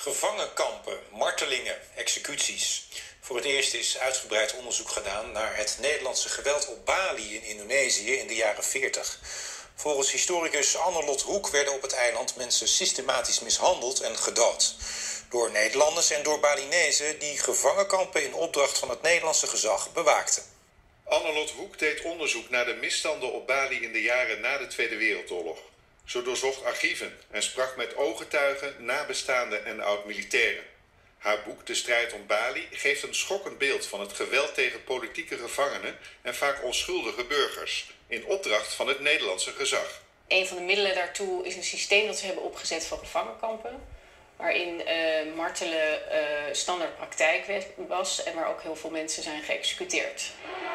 Gevangenkampen, martelingen, executies. Voor het eerst is uitgebreid onderzoek gedaan naar het Nederlandse geweld op Bali in Indonesië in de jaren 40. Volgens historicus Anne-Lot Hoek werden op het eiland mensen systematisch mishandeld en gedood. Door Nederlanders en door Balinezen die gevangenkampen in opdracht van het Nederlandse gezag bewaakten. Anne-Lot Hoek deed onderzoek naar de misstanden op Bali in de jaren na de Tweede Wereldoorlog. Ze doorzocht archieven en sprak met ooggetuigen, nabestaanden en oud-militairen. Haar boek De strijd om Bali geeft een schokkend beeld van het geweld tegen politieke gevangenen en vaak onschuldige burgers, in opdracht van het Nederlandse gezag. Een van de middelen daartoe is een systeem dat ze hebben opgezet van gevangenkampen, waarin martelen standaard praktijk was en waar ook heel veel mensen zijn geëxecuteerd.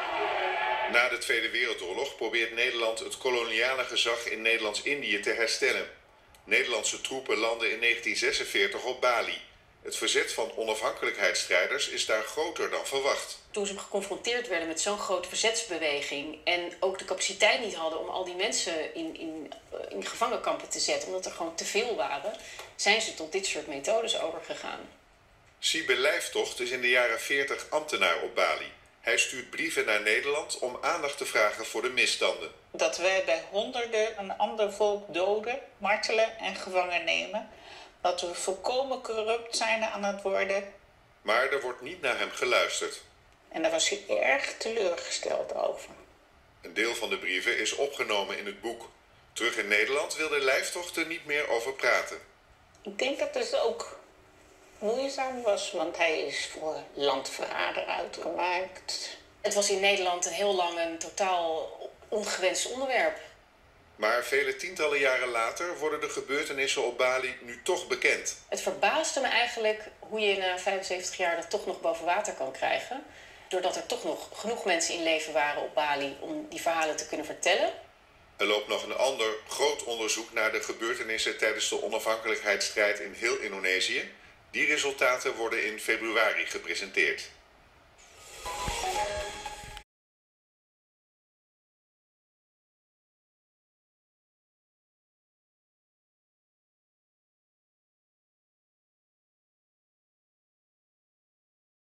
Na de Tweede Wereldoorlog probeert Nederland het koloniale gezag in Nederlands-Indië te herstellen. Nederlandse troepen landden in 1946 op Bali. Het verzet van onafhankelijkheidsstrijders is daar groter dan verwacht. Toen ze geconfronteerd werden met zo'n grote verzetsbeweging en ook de capaciteit niet hadden om al die mensen in gevangenkampen te zetten, omdat er gewoon te veel waren, zijn ze tot dit soort methodes overgegaan. Siebe Lijftocht is in de jaren 40 ambtenaar op Bali. Hij stuurt brieven naar Nederland om aandacht te vragen voor de misstanden. Dat wij bij honderden een ander volk doden, martelen en gevangen nemen. Dat we volkomen corrupt zijn aan het worden. Maar er wordt niet naar hem geluisterd. En daar was hij erg teleurgesteld over. Een deel van de brieven is opgenomen in het boek. Terug in Nederland wil de Lijftocht er niet meer over praten. Ik denk dat het ook moeizaam was, want hij is voor landverrader uitgemaakt. Het was in Nederland heel lang een totaal ongewenst onderwerp. Maar vele tientallen jaren later worden de gebeurtenissen op Bali nu toch bekend. Het verbaasde me eigenlijk hoe je na 75 jaar dat toch nog boven water kan krijgen. Doordat er toch nog genoeg mensen in leven waren op Bali om die verhalen te kunnen vertellen. Er loopt nog een ander groot onderzoek naar de gebeurtenissen tijdens de onafhankelijkheidsstrijd in heel Indonesië. Die resultaten worden in februari gepresenteerd.